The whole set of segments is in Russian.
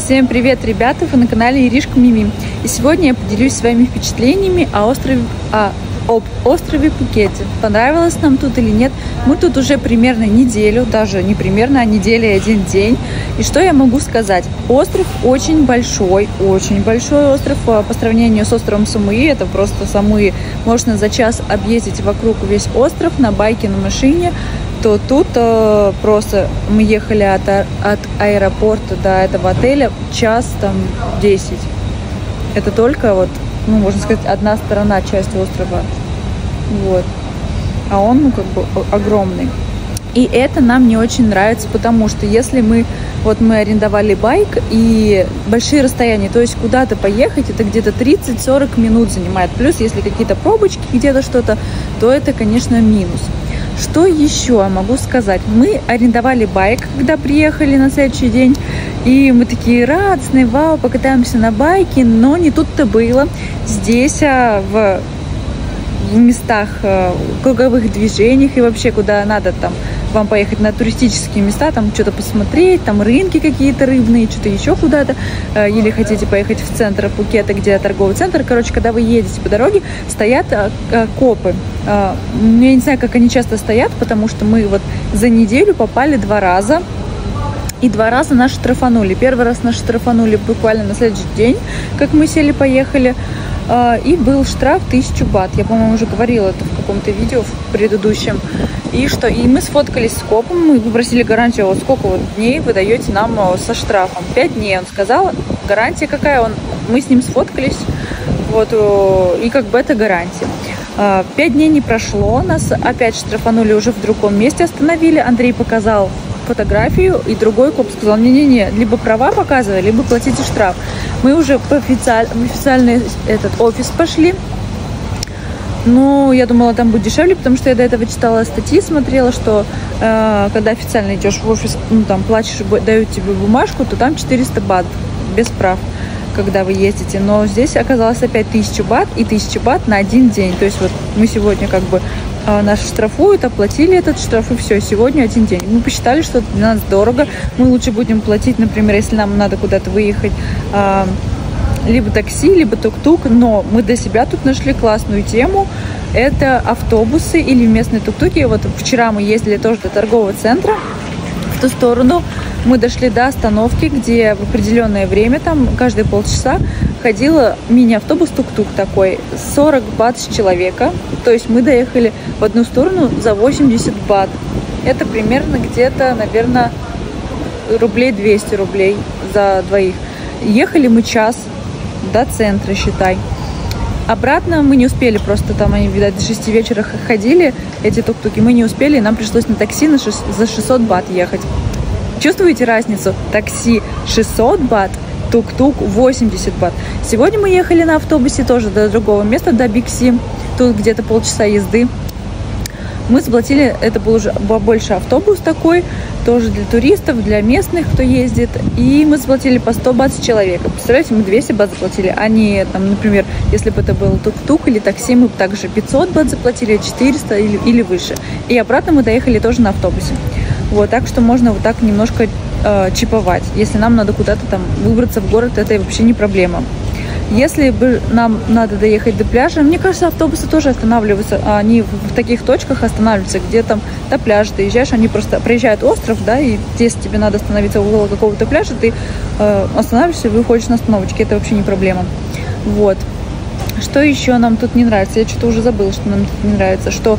Всем привет, ребята! Вы на канале Иришка Мими. И сегодня я поделюсь с вами впечатлениями об острове Пхукете. Понравилось нам тут или нет? Мы тут уже примерно неделю, даже не примерно, а неделя и один день. И что я могу сказать? Остров очень большой остров по сравнению с островом Самуи. Это просто Самуи. Можно за час объездить вокруг весь остров на байке, на машине. То тут просто мы ехали от аэропорта до этого отеля час, там, 10. Это только вот, можно сказать, одна сторона, часть острова. Вот. А он, как бы, огромный. И это нам не очень нравится, потому что если мы арендовали байк и большие расстояния, то есть куда-то поехать, это где-то 30-40 минут занимает. Плюс, если какие-то пробочки, где-то что-то, то это, конечно, минус. Что еще я могу сказать? Мы арендовали байк, когда приехали на следующий день, и мы такие радостные, вау, покатаемся на байке, но не тут-то было. Здесь в местах, круговых движениях и вообще куда надо там вам поехать на туристические места, там что-то посмотреть, там рынки какие-то рыбные, что-то еще куда-то, или хотите поехать в центр Пхукета, где торговый центр. Короче, когда вы едете по дороге, стоят копы. Я не знаю, как они часто стоят, потому что мы вот за неделю попали 2 раза. И 2 раза нас штрафанули. Первый раз нас штрафанули буквально на следующий день, как мы сели-поехали. И был штраф 1000 бат. Я, по-моему, уже говорила это в каком-то видео в предыдущем. И мы сфоткались с копом, мы попросили гарантию, вот сколько вот дней вы даете нам со штрафом. 5 дней, он сказал. Гарантия какая? Мы с ним сфоткались. Вот, и как бы это гарантия. 5 дней не прошло, нас опять штрафанули, уже в другом месте остановили. Андрей показал фотографию, и другой коп сказал: не-не-не, либо права показывай, либо платите штраф. Мы уже в официальный офис пошли. Но я думала, там будет дешевле, потому что я до этого читала статьи, смотрела, что когда официально идешь в офис, там платишь, дают тебе бумажку, то там 400 бат без прав, когда вы ездите. Но здесь оказалось опять 1000 бат и 1000 бат на один день. То есть вот мы сегодня как бы нас штрафуют, оплатили этот штраф, и все, сегодня один день. Мы посчитали, что для нас дорого. Мы лучше будем платить, например, если нам надо куда-то выехать, либо такси, либо тук-тук. Но мы для себя тут нашли классную тему. Это автобусы или местные тук-туки. Вот вчера мы ездили тоже до торгового центра, в ту сторону. Мы дошли до остановки, где в определенное время, там каждые полчаса, ходила мини-автобус тук-тук такой, 40 бат с человека. То есть мы доехали в одну сторону за 80 бат. Это примерно где-то, наверное, 200 рублей за двоих. Ехали мы час до центра, считай. Обратно мы не успели, просто там они, видать, до 6 вечера ходили, эти тук-туки, мы не успели, и нам пришлось на такси за 600 бат ехать. Чувствуете разницу? Такси 600 бат, тук-тук 80 бат. Сегодня мы ехали на автобусе тоже до другого места, до Бикси, тут где-то полчаса езды. Мы заплатили, это был уже больше автобус такой, тоже для туристов, для местных, кто ездит. И мы заплатили по 100 бат с человека. Представляете, мы 200 бат заплатили, а не, там, например, если бы это был тук-тук или такси, мы бы также 500 бат заплатили, 400 или выше. И обратно мы доехали тоже на автобусе. Вот, так что можно вот так немножко чиповать. Если нам надо куда-то там выбраться в город, это вообще не проблема. Если бы нам надо доехать до пляжа, мне кажется, автобусы тоже останавливаются. Они в таких точках останавливаются, где там до пляжа ты езжаешь, они просто проезжают остров, да, и если тебе надо остановиться около какого-то пляжа, ты останавливаешься и выходишь на остановочке. Это вообще не проблема. Вот. Что еще нам тут не нравится? Я что-то уже забыла, что нам тут не нравится. Что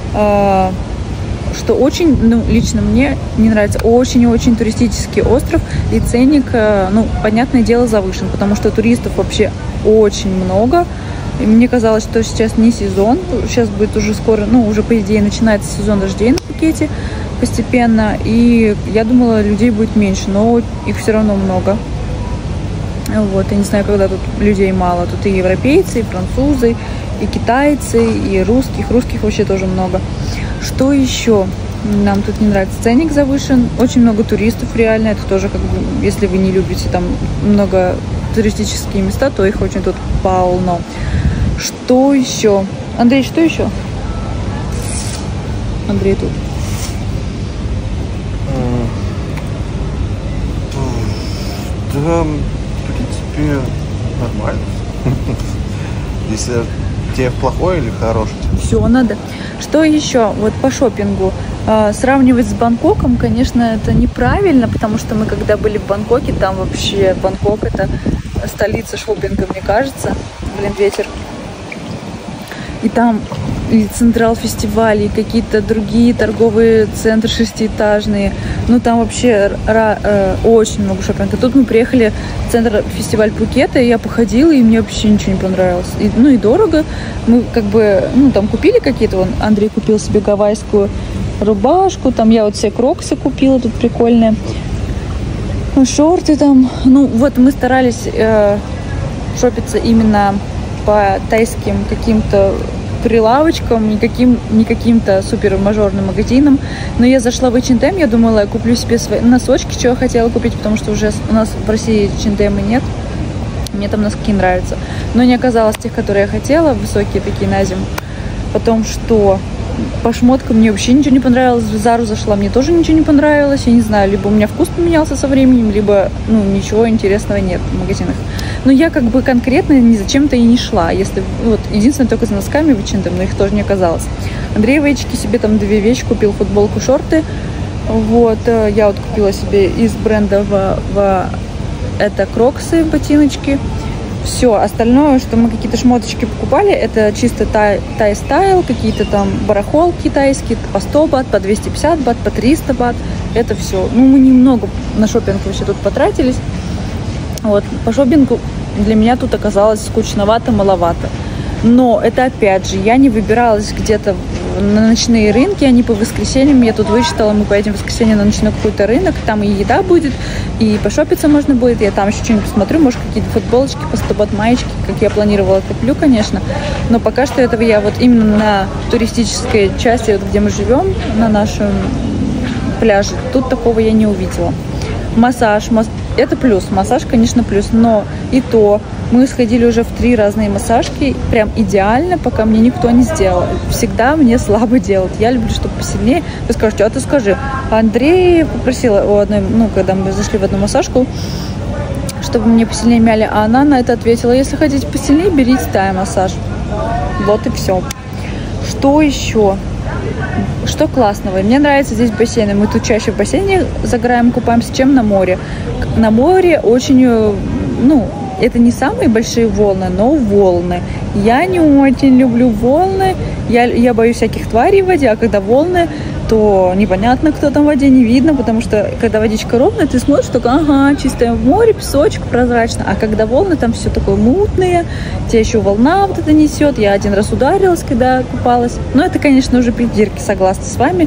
очень, лично мне не нравится, очень-очень туристический остров, и ценник, понятное дело, завышен, потому что туристов вообще очень много. И мне казалось, что сейчас не сезон, сейчас будет уже скоро, уже по идее начинается сезон дождей на Пхукете постепенно, и я думала, людей будет меньше, но их все равно много. Вот, я не знаю, когда тут людей мало, тут и европейцы, и французы, и китайцы, и русских вообще тоже много. Что еще нам тут не нравится? Ценник завышен, очень много туристов реально, это тоже как бы, если вы не любите там много туристические места, то их очень тут полно. Что еще? Андрей, что еще? Андрей тут. Да В принципе, нормально. Если тебе в плохой или в хороший? Все надо. Что еще? Вот по шопингу. Сравнивать с Бангкоком, конечно, это неправильно, потому что мы когда были в Бангкоке, там вообще Бангкок это столица шопинга, мне кажется. Блин, ветер. И там и Централ фестиваль, и какие-то другие торговые центры шестиэтажные. Ну, там вообще очень много шопинга. Тут мы приехали в центр фестиваль Пхукета, и я походила, и мне вообще ничего не понравилось. И дорого. Мы как бы, там купили какие-то, вон Андрей купил себе гавайскую рубашку, там я вот все кроксы купила, тут прикольные. Шорты там. Ну, вот мы старались шопиться именно по тайским каким-то прилавочкам, не каким-то супер мажорным магазинам. Но я зашла в H&M, я думала, я куплю себе свои носочки, что я хотела купить, потому что уже у нас в России H&M нет. Мне там носки нравятся. Но не оказалось тех, которые я хотела, высокие такие на зиму. Потом что? По шмоткам мне вообще ничего не понравилось. В Зару зашла, мне тоже ничего не понравилось. Я не знаю, либо у меня вкус поменялся со временем, либо, ничего интересного нет в магазинах. Но я как бы конкретно ни зачем-то и не шла. Если вот единственное только за носками в H&M, но их тоже не оказалось. Андрей в H&M себе там 2 вещи купил: футболку, шорты. Вот, я вот купила себе из бренда это кроксы, ботиночки. Все, остальное, что мы какие-то шмоточки покупали, это чисто тай-стайл, какие-то там барахол китайские, по 100 бат, по 250 бат, по 300 бат. Это все. Мы немного на шопинг вообще тут потратились. Вот, по шопингу для меня тут оказалось скучновато, маловато. Но это опять же, я не выбиралась где-то на ночные рынки, а не по воскресеньям. Я тут вычитала, мы поедем в воскресенье на ночной какой-то рынок, там и еда будет, и пошопиться можно будет. Я там еще что-нибудь посмотрю, может, какие-то футболочки, по 100 бат маечки, как я планировала, куплю, конечно. Но пока что этого я вот именно на туристической части, вот где мы живем, на нашем пляже, тут такого я не увидела. Массаж, это плюс, массаж, конечно, плюс, но и то мы сходили уже в 3 разные массажки, прям идеально, пока мне никто не сделал. Всегда мне слабо делать, я люблю, чтобы посильнее. Вы скажете, а ты скажи, Андрей попросила у одной, когда мы зашли в одну массажку, чтобы мне посильнее мяли, а она на это ответила: если хотите посильнее, берите тай-массаж. Вот и все. Что еще? Что классного? Мне нравятся здесь бассейны. Мы тут чаще в бассейне загораем, купаемся, чем на море. На море очень, это не самые большие волны, но волны. Я не очень люблю волны. Я боюсь всяких тварей в воде, а когда волны, то непонятно, кто там в воде, не видно, потому что когда водичка ровная, ты смотришь, только ага, чистое море, песочек прозрачно, а когда волны, там все такое мутное, тебе еще волна вот это несет. Я один раз ударилась, когда купалась. Но это, конечно, уже придирки, согласна с вами.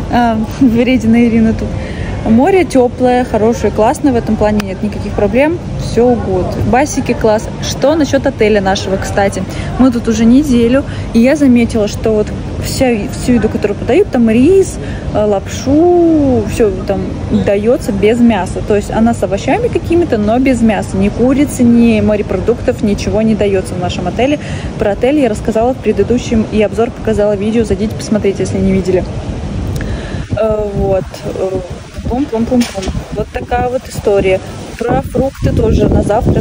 Вредина Ирина тут. Море теплое, хорошее, классное, в этом плане нет никаких проблем, все гуд. Басики класс. Что насчет отеля нашего, кстати? Мы тут уже неделю, и я заметила, что вот всю еду, которую подают, там рис, лапшу, все там дается без мяса. То есть она с овощами какими-то, но без мяса. Ни курицы, ни морепродуктов, ничего не дается в нашем отеле. Про отель я рассказала в предыдущем, и обзор показала видео, зайдите посмотрите, если не видели. Вот. Пум-пум-пум-пум. Вот такая вот история. Про фрукты тоже на завтрак.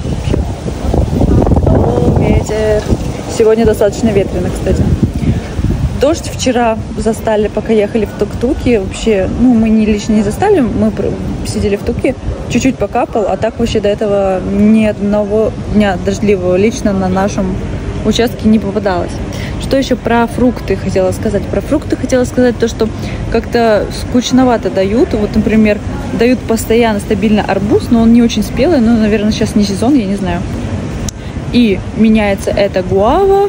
О, ветер. Сегодня достаточно ветрено, кстати. Дождь вчера застали, пока ехали в тук-туке. Вообще, мы лично не застали, мы сидели в туке, чуть-чуть покапал, а так вообще до этого ни одного дня дождливого лично на нашем участке не попадалось. Что еще про фрукты хотела сказать? Про фрукты хотела сказать то, что как-то скучновато дают. Вот, например, дают постоянно, стабильно арбуз, но он не очень спелый. Наверное, сейчас не сезон, я не знаю. И меняется это гуава.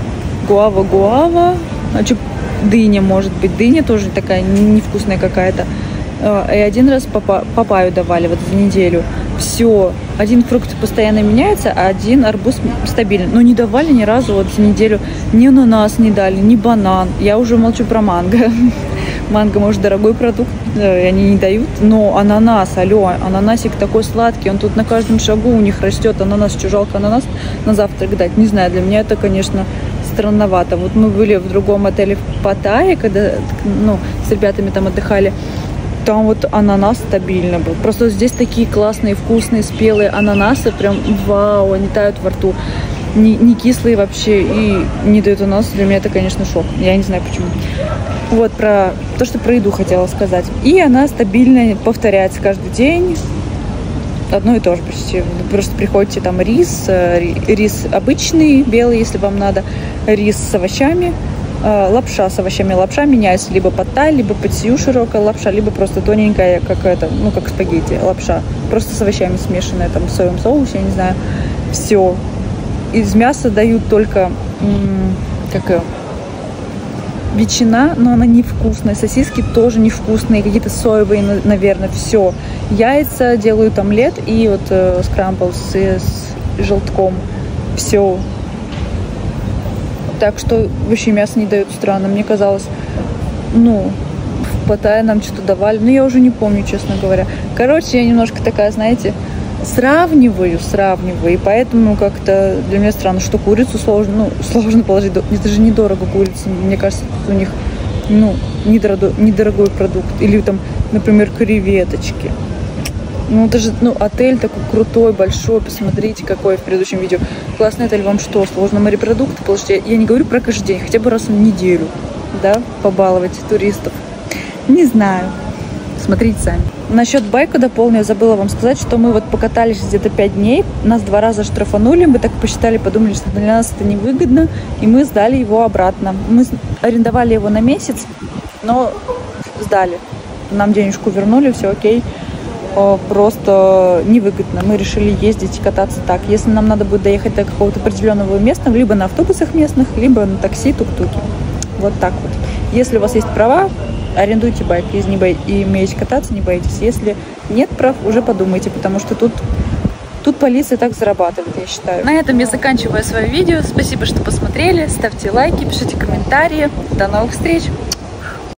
Дыня, может быть. Дыня тоже такая невкусная какая-то. И один раз папайю давали вот за неделю. Все, один фрукт постоянно меняется, а один арбуз стабильный. Но не давали ни разу вот за неделю ни ананас не дали, ни банан. Я уже молчу про манго. Манго, может, дорогой продукт, и они не дают. Но ананас, ананасик такой сладкий, он тут на каждом шагу у них растет. Ананас, что жалко ананас на завтрак дать. Не знаю, для меня это, конечно, странновато. Вот мы были в другом отеле в Паттайе, когда, с ребятами там отдыхали. там вот ананас стабильно был. Просто здесь такие классные, вкусные, спелые ананасы. Прям вау, они тают во рту. Не кислые вообще и не дают ананас. Для меня это, конечно, шок. Я не знаю почему. Вот про то, что про еду хотела сказать. И она стабильно повторяется каждый день. Одно и то же почти. Вы просто приходите, там рис обычный, белый, если вам надо, рис с овощами, лапша с овощами. Лапша меняется либо под тай, либо под сию широкая лапша, либо просто тоненькая, как это, ну, как спагетти, лапша. Просто с овощами смешанная, там, в соевом соусе, я не знаю. Все. Из мяса дают только, ветчина, но она невкусная. Сосиски тоже невкусные, какие-то соевые, наверное, все. Яйца делают омлет и вот скрамбл с желтком. Все. Так что вообще мясо не дают, странно. Мне казалось, ну, в Паттайе нам что-то давали, но я уже не помню, честно говоря. Короче, я немножко такая, знаете, сравниваю, и поэтому как-то для меня странно, что курицу сложно положить. Это же недорого курица, мне кажется, у них, ну, недорогой продукт. Или там, например, креветочки. Ну, это же, ну, отель такой крутой, большой, посмотрите, какой в предыдущем видео. Классный отель, вам что, сложно морепродукты положить? Я не говорю про каждый день, хотя бы раз в неделю, да, побаловать туристов. Не знаю. Смотрите сами. Насчет байка дополню, я забыла вам сказать, что мы вот покатались где-то 5 дней, нас 2 раза штрафанули, мы так посчитали, подумали, что для нас это невыгодно, и мы сдали его обратно. Мы арендовали его на месяц, но сдали. Нам денежку вернули, все окей. Просто невыгодно. Мы решили ездить и кататься так. Если нам надо будет доехать до какого-то определенного места, либо на автобусах местных, либо на такси, тук-туки. Вот так вот. Если у вас есть права, арендуйте байк, если не умеете кататься, не боитесь. Если нет прав, уже подумайте, потому что тут полиция так зарабатывает, я считаю. На этом я заканчиваю свое видео. Спасибо, что посмотрели. Ставьте лайки, пишите комментарии. До новых встреч!